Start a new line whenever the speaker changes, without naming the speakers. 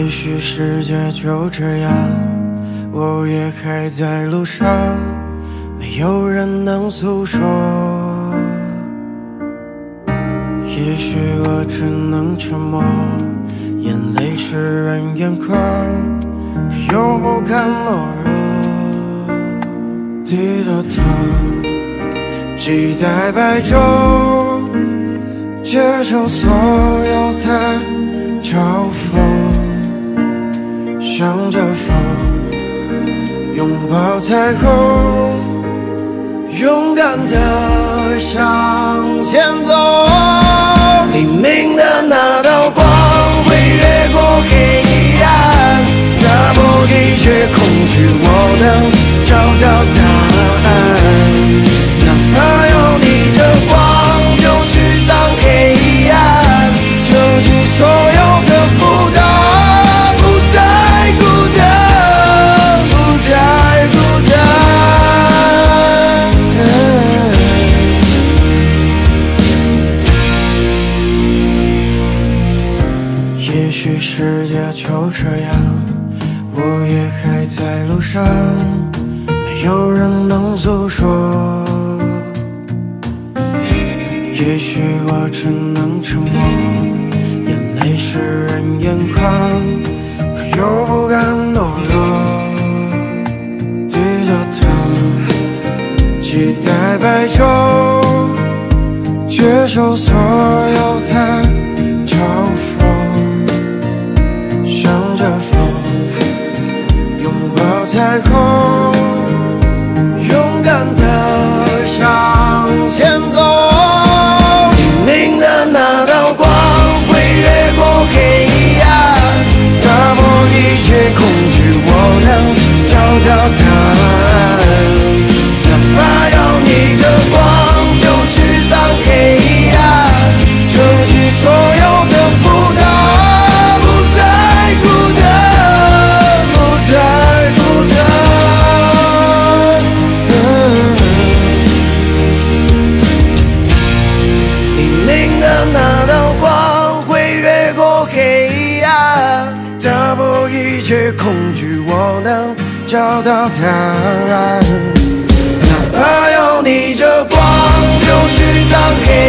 也许世界就这样，我也还在路上，没有人能诉说。也许我只能沉默，眼泪湿润眼眶，可又不敢懦弱。低着头，期待白昼，接受所有的嘲讽，向着风，拥抱彩虹，勇敢地向前走。黎明的那道光会越过黑暗，打破一切恐惧，我能找到答案。哪怕要逆着光，就去藏黑暗，遮住所有的负担，不再孤单，不再孤单。也许世界就这样，我也还在路上，没有人能诉说。也许我只能沉默，眼泪湿润眼眶，可又不敢懦弱。低着头，期待白昼，接受所有的嘲讽，向着风，拥抱彩虹，勇敢地向前走。黎明的那道光会越过黑暗，打破一切恐惧，我能找到答案。哪怕要逆着光，就去藏黑暗，遮去所有的负担，不再孤单，不再孤单。黎明的那道光会越过黑暗，打破一切恐惧，我能找到答案。哪怕要逆着光，就去藏黑